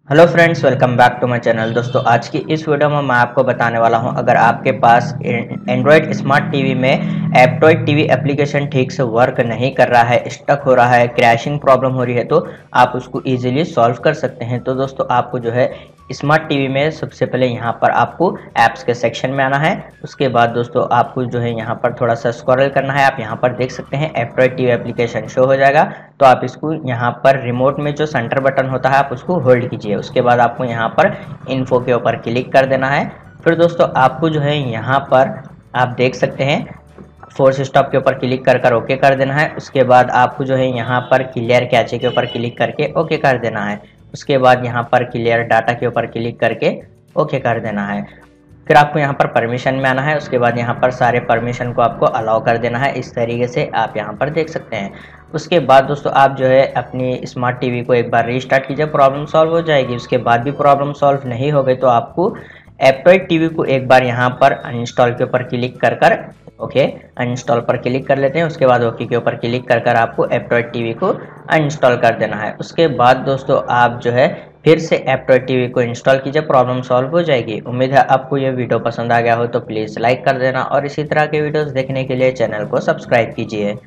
Hello friends, welcome back to my channel. दोस्तों, आज की इस वीडियो में मैं आपको बताने वाला हूं, अगर आपके पास एंड्रॉयड स्मार्ट टीवी में एप्टॉयड टीवी एप्लीकेशन ठीक से वर्क नहीं कर रहा है, स्टक हो रहा है, क्रैशिंग प्रॉब्लम हो रही है, तो आप उसको इजीली सॉल्व कर सकते हैं। तो दोस्तों, आपको जो है स्मार्ट टीवी में सबसे पहले यहाँ पर आपको ऐप्स के सेक्शन में आना है। उसके बाद दोस्तों आपको जो है यहाँ पर थोड़ा सा स्क्रॉल करना है। आप यहाँ पर देख सकते हैं एप्टॉयड टीवी एप्लीकेशन शो हो जाएगा। तो आप इसको यहाँ पर रिमोट में जो सेंटर बटन होता है आप उसको होल्ड कीजिए। उसके बाद आपको यहाँ पर इन्फो के ऊपर क्लिक कर देना है। फिर दोस्तों आपको जो है यहाँ पर आप देख सकते हैं फोर्स स्टॉप के ऊपर क्लिक कर ओके कर देना है। उसके बाद आपको जो है यहाँ पर क्लियर कैचे के ऊपर क्लिक करके ओके कर देना है। उसके बाद यहाँ पर क्लियर डाटा के ऊपर क्लिक करके ओके कर देना है। फिर आपको यहाँ पर परमिशन में आना है। उसके बाद यहाँ पर सारे परमिशन को आपको अलाउ कर देना है। इस तरीके से आप यहाँ पर देख सकते हैं। उसके बाद दोस्तों आप जो है अपनी स्मार्ट टीवी को एक बार रीस्टार्ट कीजिए, प्रॉब्लम सॉल्व हो जाएगी। उसके बाद भी प्रॉब्लम सॉल्व नहीं हो गई तो आपको एप्टॉयड टीवी को एक बार यहाँ पर अनइंस्टॉल के ऊपर क्लिक कर ओके अनइंस्टॉल पर क्लिक कर लेते हैं। उसके बाद ओके के ऊपर क्लिक कर आपको एप्टॉयड टीवी को अनइंस्टॉल कर देना है। उसके बाद दोस्तों आप जो है फिर से एप्टॉयड टीवी को इंस्टॉल कीजिए, प्रॉब्लम सॉल्व हो जाएगी। उम्मीद है आपको ये वीडियो पसंद आ गया हो तो प्लीज़ लाइक कर देना और इसी तरह के वीडियोस देखने के लिए चैनल को सब्सक्राइब कीजिए।